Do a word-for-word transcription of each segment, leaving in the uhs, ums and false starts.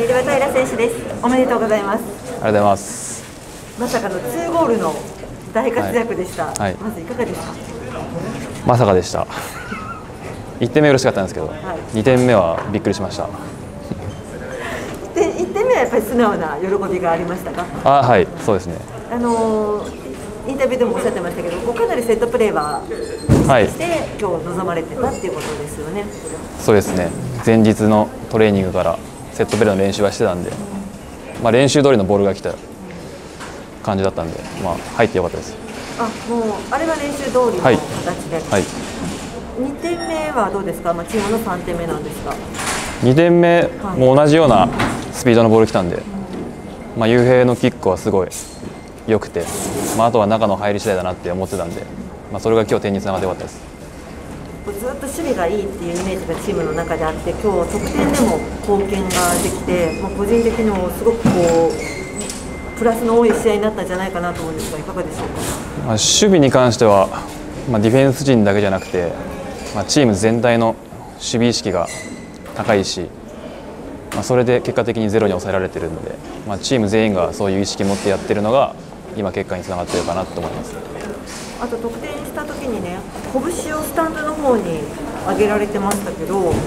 入場平選手です。おめでとうございます。 ありがとうございます。 まさかのにゴールの大活躍でした。 はいはい、 まずいかがですか。 まさかでした。いってんめ嬉しかったんですけど、はい、にてんめはびっくりしました。 いってんめはやっぱり素直な喜びがありましたか。 あ、はい、そうですね。 あのーインタビューでもおっしゃってましたけど、かなりセットプレーは意識して今日臨まれてたっていうことですよね。 そうですね。前日のトレーニングからセットプレーの練習はしてたんで、まあ、練習通りのボールが来た感じだったんで、まあ、入ってよかったです。 あ、もうあれは練習通りの形で、はいはい、にてんめはどうですか。まあ、チームのさんてんめなんですが、 にてんめも同じようなスピードのボール来たんで、まあ、雄平のキックはすごい良くて、まあ、あとは中の入り次第だなって思ってたんで、まあ、それが今日点につながってよかったです。 ずっと守備がいいっていうイメージがチームの中であって、今日得点でも貢献ができて、まあ、個人的にもすごくこうプラスの多い試合になったんじゃないかなと思うんですが、いかがでしょうか。 まあ、守備に関しては、まあ、ディフェンス陣だけじゃなくて、まあ、チーム全体の守備意識が高いし、まあ、それで結果的にゼロに抑えられているので、まあ、チーム全員がそういう意識を持ってやっているのが今結果につながっているかなと思います。 あと得点した時にね、拳をスタンドの方に上げられてましたけど、はい、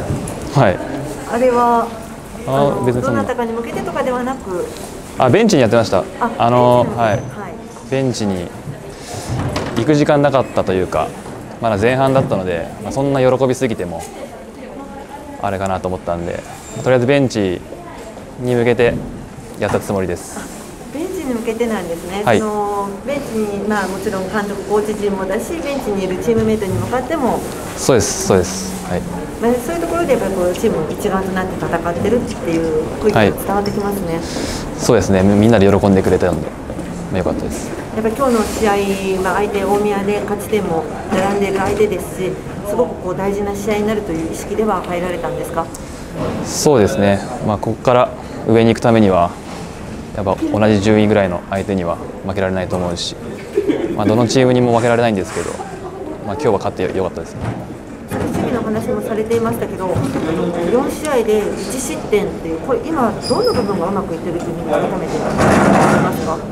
あれはあの別にどなたかに向けてとかではなく、 あ、ベンチにやってました。ああのはい、はい、ベンチに行く時間なかったというか、まだ前半だったので、まあ、そんな喜びすぎてもあれかなと思ったんで、とりあえずベンチに向けてやったつもりです。 ベンチに向けてなんですね。 はい、 そのベンチに、まあ、もちろん監督、コーチ陣もだし、ベンチにいるチームメートに向かっても、 そうです、そうです、はい、 まあ、そういうところでやっぱりこうチーム一丸となって戦ってるっていう雰囲気が伝わってきますね。はい、 そうですね。みんなで喜んでくれたので、まあ、よかったです。 やっぱり今日の試合、まあ、相手大宮で勝ち点も並んでいる相手ですし、すごくこう大事な試合になるという意識では入られたんですか。 そうですね。まあ、ここから上に行くためには。やっぱ同じ順位ぐらいの相手には負けられないと思うし、まあ、どのチームにも負けられないんですけど、まあ、今日は勝ってよかったですね。 守備の話もされていましたけど、よん試合でいち失点っていう、これ今どんな部分がうまくいってるというふうに改めて思いますか。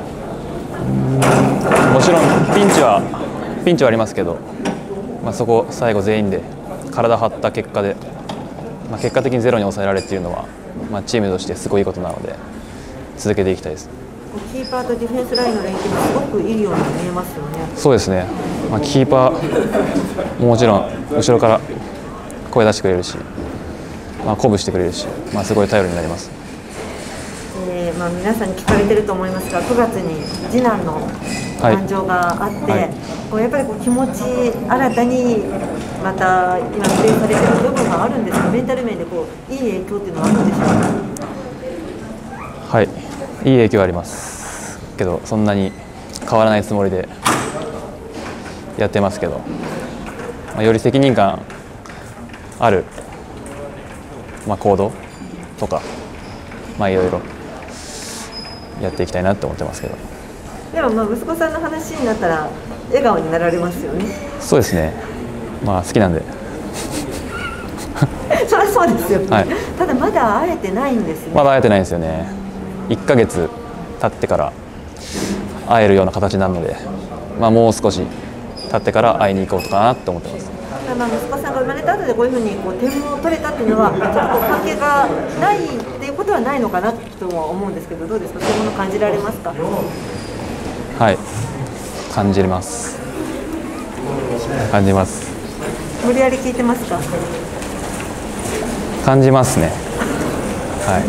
もちろんピンチはピンチはありますけど、まあ、そこ最後全員で体張った結果で、まあ、結果的にゼロに抑えられるっていうのは、まあ、チームとしてすごいいいことなので続けていきたいです。 キーパーとディフェンスラインの連携もすごくいいように見えますよね。 そうですね。まあ、キーパーももちろん後ろから声出してくれるし、まあ、鼓舞してくれるし、まあ、すごい頼りになります。 えーまあ、皆さんに聞かれてると思いますが、くがつに次男の誕生があって、はいはい、こうやっぱりこう気持ち新たにまた今プレーされてる部分があるんですが、メンタル面でこういい影響っていうのはあるんでしょうか。 はい、いい影響ありますけど、そんなに変わらないつもりでやってますけど、まあ、より責任感ある、まあ、行動とか、まあ、いろいろやっていきたいなと思ってますけど。 でもまあ息子さんの話になったら笑顔になられますよね。 そうですね。まあ好きなんで。 そりゃそうですよね。 はい、 ただまだ会えてないんですね。 まだ会えてないんですよね。いっかげつ経ってから会えるような形なので、まあ、もう少し経ってから会いに行こうかなと思ってます。 まあ息子さんが生まれた後でこういうふうにこう点を取れたっていうのはちょっとこう関係がないっていうことはないのかなとは思うんですけど、どうですか。そういうもの感じられますか。 はい、感じます感じます無理やり聞いてますか。 感じますね。はい、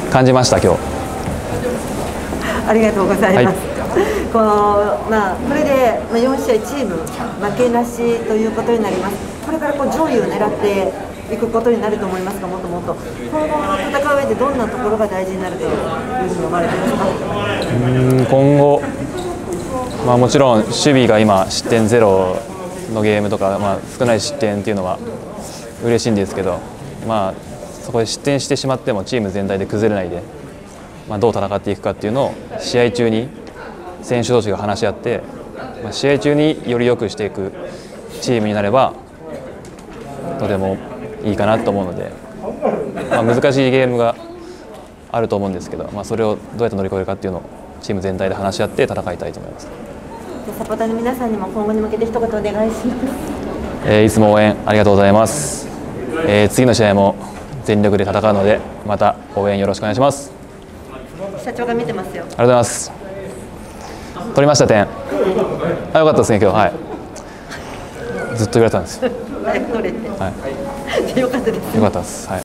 感じました今日。 ありがとうございます。 はい、 こうまあ、これでよん試合チーム負けなしということになります。これからこう上位を狙っていくことになると思いますが、もっともっと今後の戦う上でどんなところが大事になるというふうに思われていますか。 うん今後、まあ、もちろん守備が今失点ゼロのゲームとか、まあ、少ない失点っていうのは嬉しいんですけど、まあ、そこで失点してしまってもチーム全体で崩れないで、まあ、どう戦っていくかっていうのを試合中に選手同士が話し合って、まあ、試合中により良くしていくチームになればとてもいいかなと思うので、まあ、難しいゲームがあると思うんですけど、まあ、それをどうやって乗り越えるかっていうのをチーム全体で話し合って戦いたいと思います。 サポーターの皆さんにも今後に向けて一言お願いします。 えー、いつも応援ありがとうございます。えー、次の試合も全力で戦うので、また応援よろしくお願いします。 社長が見てますよ。 ありがとうございます。取りました点。あ、よかったですね今日、はい。ずっと言われたんですよ。 早く取れて。 はい。 よかったです。 よかったです。はい。